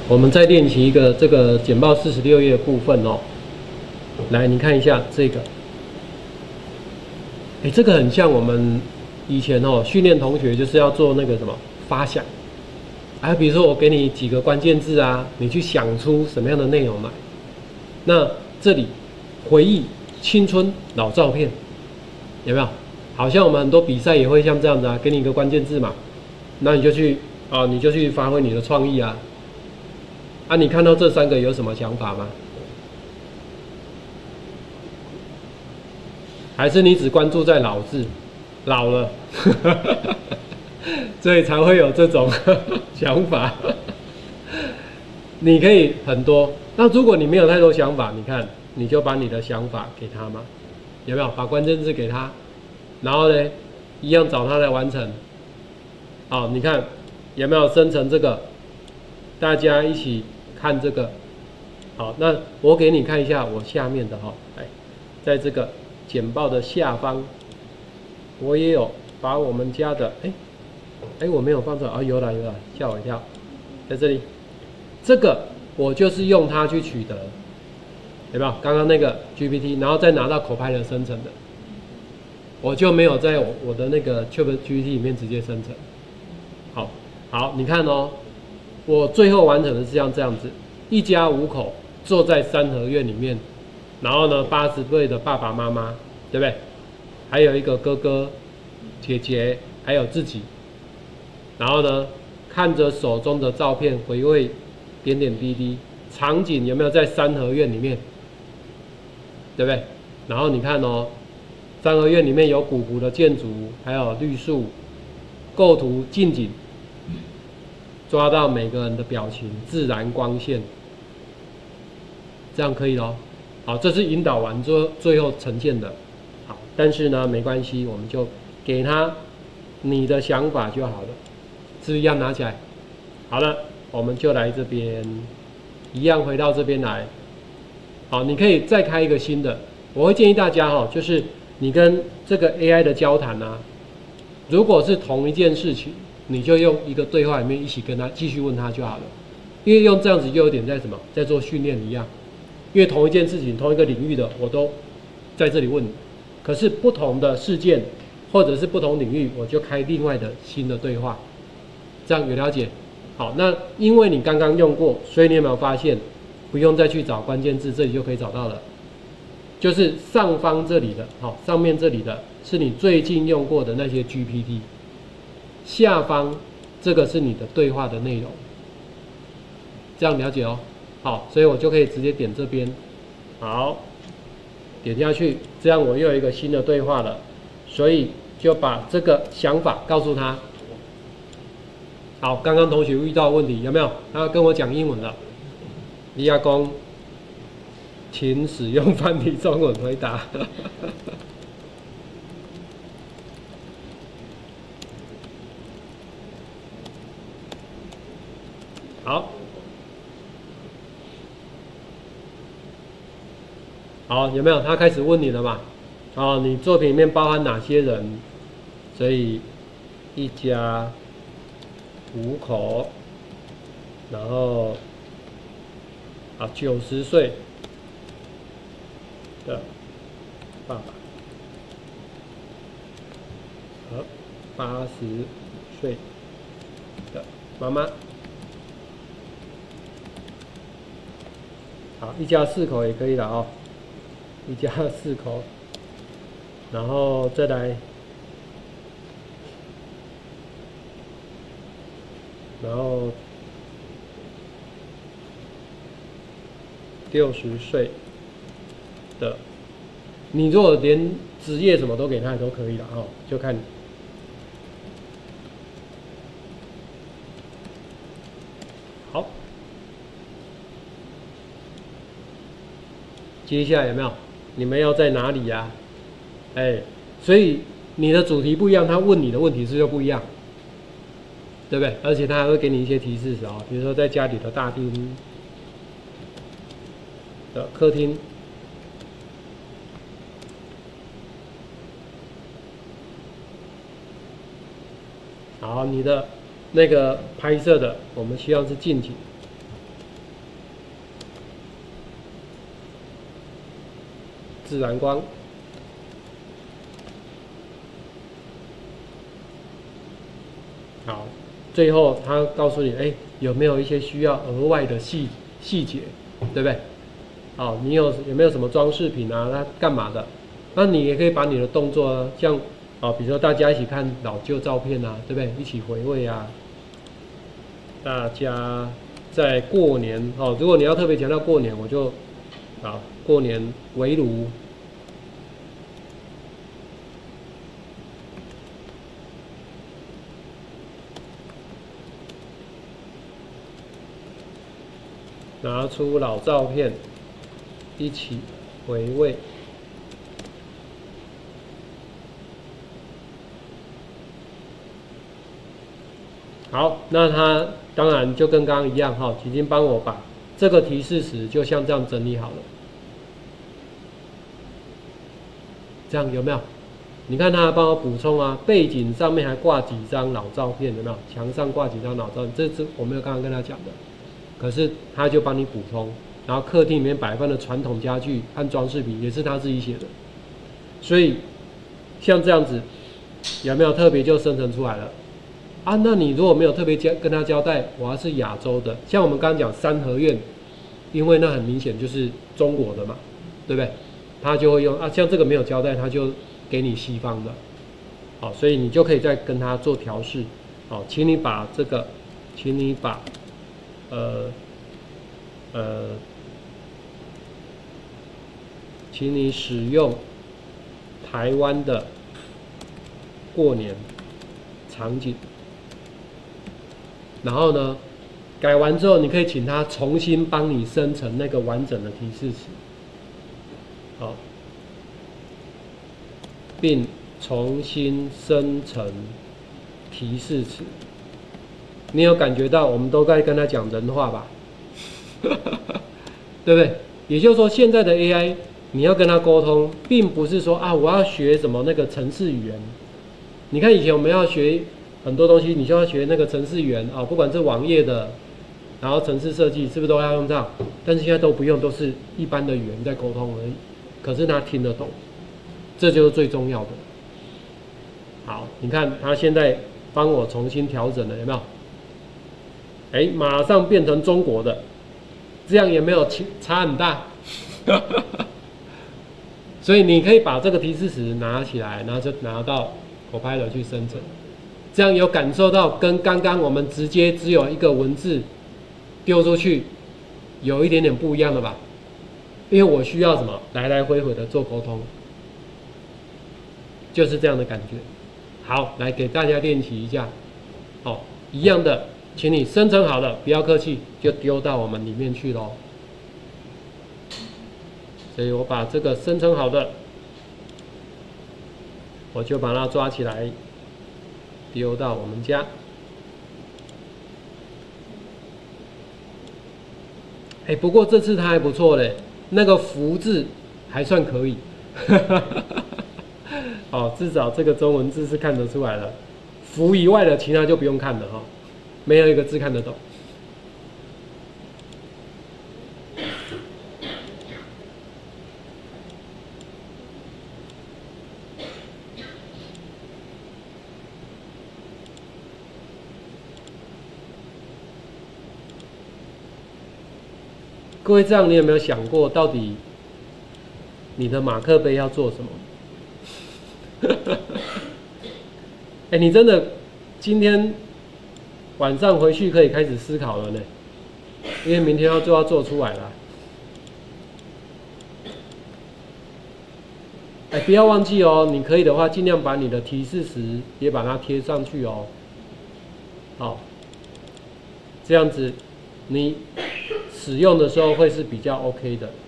我们再练习一个这个简报46页的部分哦。来，你看一下这个，这个很像我们以前哦训练同学就是要做那个什么发想，比如说我给你几个关键字啊，你去想出什么样的内容来。那这里回忆青春老照片，有没有？好像我们很多比赛也会像这样子啊，给你一个关键字嘛，那你就去发挥你的创意啊。你看到这3个有什么想法吗？还是你只关注在老字，老了，所以才会有这种想法。你可以很多，那如果你没有太多想法，你看你就把你的想法给他嘛，有没有？把关键字给他，然后呢，一样找他来完成。好，你看有没有生成这个？大家一起看这个。好，那我给你看一下我下面的来，在这个简报的下方，我也有把我们家的我没有放错有了，吓我一跳，在这里，这个我就是用它去取得，有没有？刚刚那个 GPT， 然后再拿到 Copilot 生成的，我就没有在我的那个 ChatGPT 里面直接生成。好，你看哦，我最后完成的是这样子，一家5口坐在3合院里面，然后呢，80岁的爸爸妈妈，对不对？还有一个哥哥、姐姐，还有自己。然后呢，看着手中的照片，回味点点滴滴，场景有没有在3合院里面？对不对？然后你看哦，3合院里面有古朴的建筑，还有绿树，构图近景，抓到每个人的表情，自然光线，这样可以咯。好，这是引导完最后呈现的。好，但是呢，没关系，我们就给他你的想法就好了，是不是一样拿起来？好了，我们就来这边，一样回到这边来。好，你可以再开一个新的。我会建议大家就是你跟这个 AI 的交谈啊，如果是同一件事情，你就用一个对话里面一起跟他继续问他就好了，因为用这样子就有点在在做训练一样，因为同一件事情、同一个领域的我都在这里问你，可是不同的事件或者是不同领域，我就开另外的新的对话，这样有了解？好，那因为你刚刚用过，所以你有没有发现不用再去找关键字，这里就可以找到了，就是上方这里的，上面这里的是你最近用过的那些 GPT。下方这个是你的对话的内容，这样了解哦。好，所以我就可以直接点这边，好，点下去，这样我又有一个新的对话了，所以就把这个想法告诉他。好，刚刚同学遇到问题有没有？他跟我讲英文了，李亚公，请使用繁体中文回答。好，有没有？他开始问你了嘛？你作品里面包含哪些人？所以一家5口，然后90岁的爸爸和80岁的妈妈。好，一家4口也可以了哦。一家4口，然后再来，然后60岁的，你如果连职业什么都给他也都可以了就看你。好，接下来有没有？你们要在哪里呀？所以你的主题不一样，他问你的问题是就不一样，对不对？而且他还会给你一些提示比如说在家里的大厅的客厅，好，你的那个拍摄的，我们希望是近景， 自然光。好，最后他告诉你，哎，有没有一些需要额外的细节，对不对？好，你有没有什么装饰品啊？那干嘛的？那你也可以把你的动作啊，像比如说大家一起看老旧照片啊，对不对？一起回味啊。大家在过年如果你要特别强调过年，我就过年围炉。拿出老照片，一起回味。好，那他当然就跟刚刚一样已经帮我把这个提示词就像这样整理好了。这样有没有？你看他还帮我补充啊，背景上面还挂几张老照片，有没有？墙上挂几张老照片，这是我没有刚刚跟他讲的。可是他就帮你补充，然后客厅里面摆放的传统家具和装饰品也是他自己写的，所以像这样子有没有特别就生成出来了啊？那你如果没有特别跟他交代，我要是亚洲的，像我们刚刚讲三合院，因为那很明显就是中国的嘛，对不对？他就会用啊，像这个没有交代，他就给你西方的，好，所以你就可以再跟他做调试，好，请你把这个，请你把请你使用台湾的过年场景，然后呢，改完之后，你可以请他重新帮你生成那个完整的提示词，好，并重新生成提示词。你有感觉到我们都在跟他讲人话吧？对不对？也就是说，现在的 AI 你要跟他沟通，并不是说啊，我要学什么那个程式语言。你看以前我们要学很多东西，你就要学那个程式语言啊，不管是网页的，然后程式设计，是不是都要用上？但是现在都不用，都是一般的语言在沟通而已。可是他听得懂，这就是最重要的。好，你看他现在帮我重新调整了，有没有？哎，马上变成中国的，这样也没有差很大。所以你可以把这个提示词拿起来，然后就拿到Copilot去生成，这样有感受到跟刚刚我们直接只有一个文字丢出去有一点点不一样的吧？因为我需要什么来来回回的做沟通，就是这样的感觉。好，来给大家练习一下。好，一样的，请你生成好了，不要客气，就丢到我们里面去咯。所以我把这个生成好的，我就把它抓起来，丢到我们家。哎，不过这次它还不错嘞，那个福字还算可以。哦，至少这个中文字是看得出来的，福以外的其他就不用看了哈，没有一个字看得懂。各位，这样你有没有想过，到底你的马克杯要做什么？哎，你真的今天晚上回去可以开始思考了呢，因为明天就要做出来了。哎，不要忘记哦，你可以的话，尽量把你的提示词也把它贴上去哦。好，这样子你使用的时候会是比较 OK 的。